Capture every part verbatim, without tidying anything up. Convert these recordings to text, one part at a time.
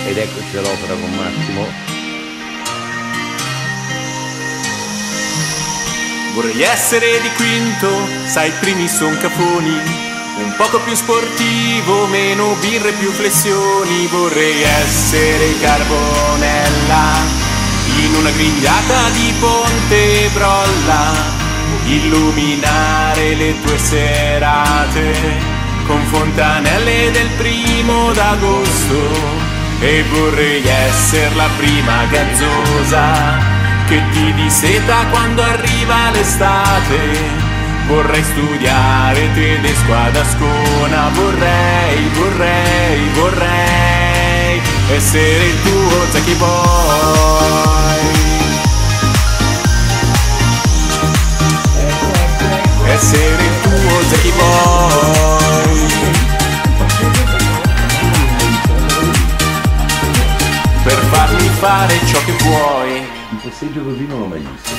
Ed eccoci all'opera con Massimo. Vorrei essere di quinto, sai i primi son cafoni, un poco più sportivo, meno birre, più flessioni. Vorrei essere Carbonella, in una grigliata di Ponte Brolla, illuminare le tue serate con fontanelle del primo d'agosto. E vorrei essere la prima gazzosa che ti disseta quando arriva l'estate. Vorrei studiare tedesco ad Ascona. Vorrei, vorrei, vorrei essere il tuo Zachy Boy. Essere il tuo Zachy Boy. Per farmi fare ciò che vuoi. Un passeggio così non l'ho mai visto.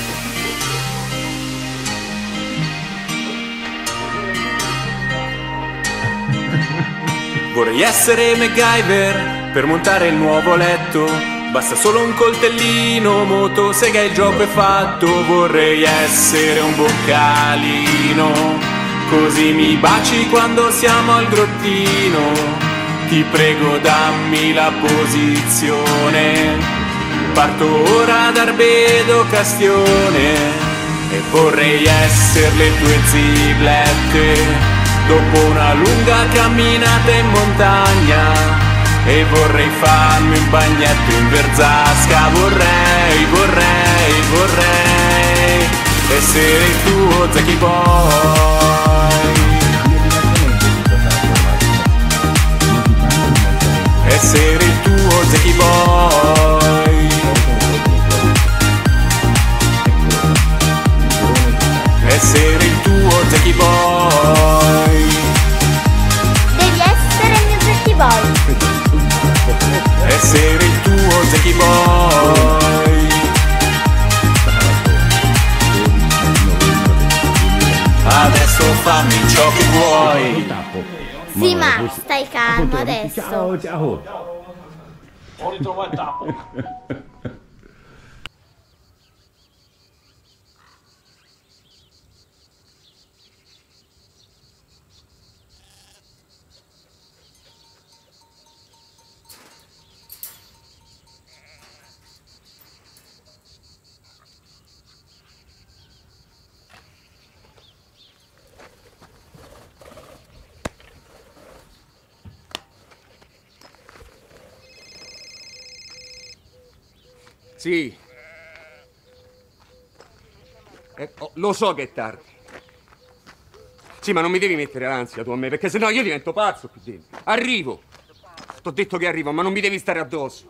Vorrei essere MacGyver per montare il nuovo letto. Basta solo un coltellino, motosega e il gioco è fatto. Vorrei essere un boccalino, così mi baci quando siamo al grottino. Ti prego dammi la posizione, parto ora da Arbedo Castione. E vorrei essere le tue ziblette dopo una lunga camminata in montagna. E vorrei farmi un bagnetto in Verzasca. Vorrei, vorrei, vorrei essere il tuo Zachy Boy. Essere il tuo Zachy Boy. Essere il tuo Zachy Boy. Devi essere il mio Zachy Boy. Essere il tuo Zachy Boy. Adesso fammi ciò che vuoi. Sì, ma stai calmo adesso. Ciao, ciao. Ho ritrovato il tappo. Sì. Eh, oh, lo so che è tardi. Sì, ma non mi devi mettere l'ansia tu a me, perché sennò io divento pazzo qui dentro. Arrivo. T'ho detto che arrivo, ma non mi devi stare addosso.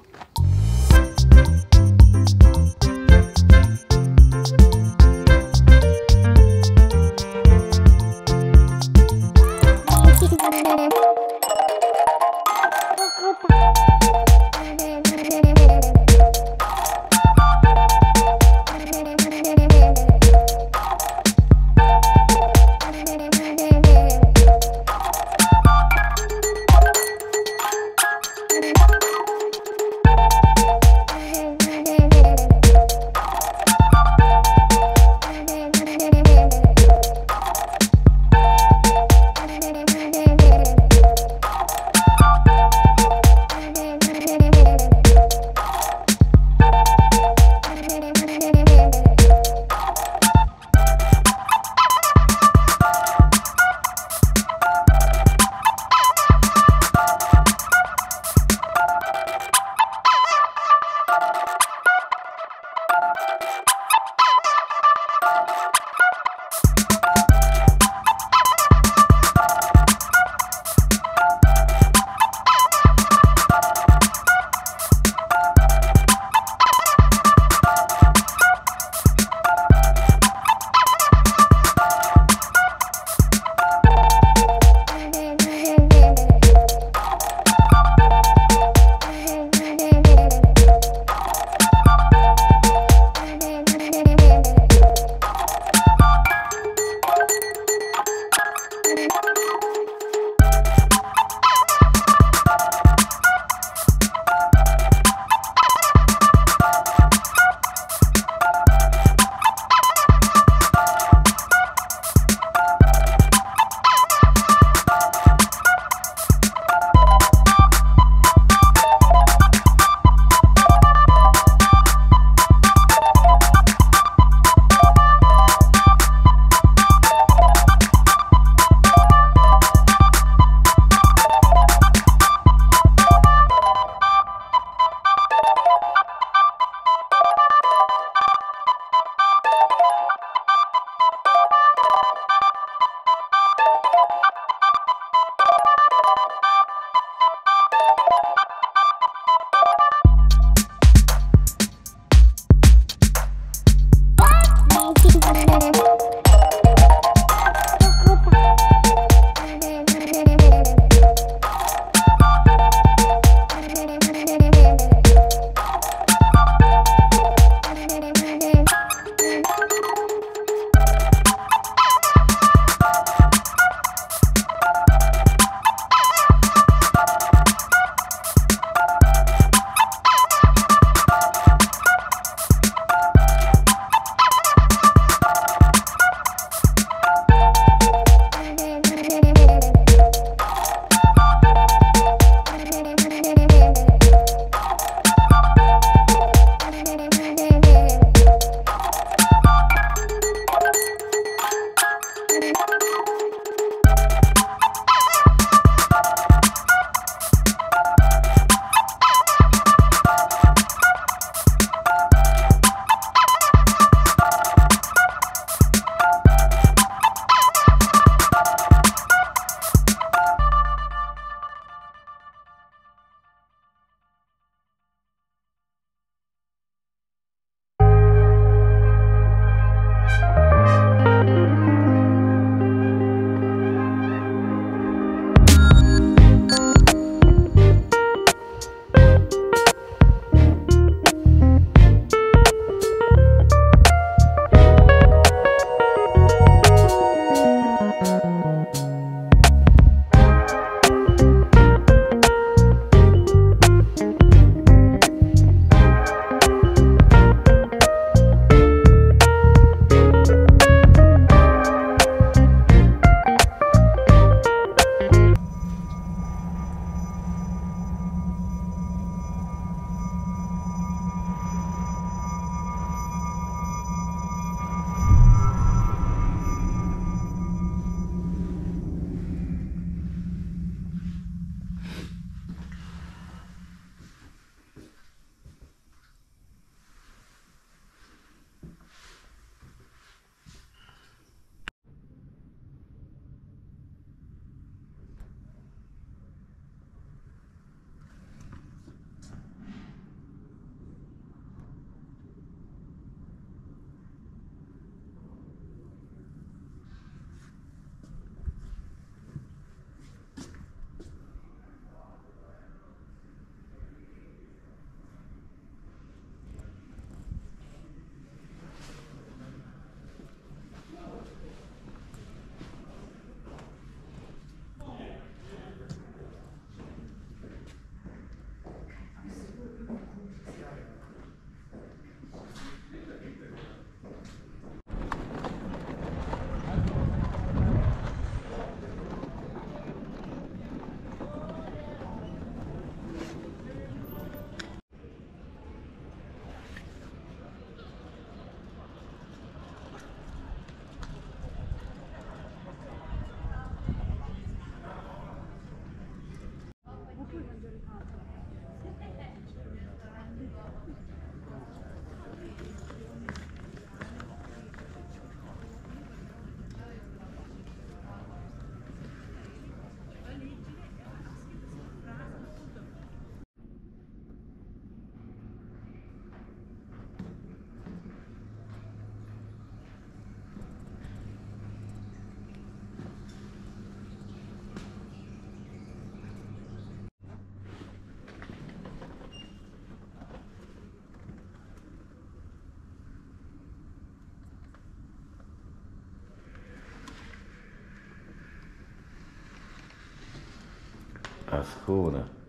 Ascona.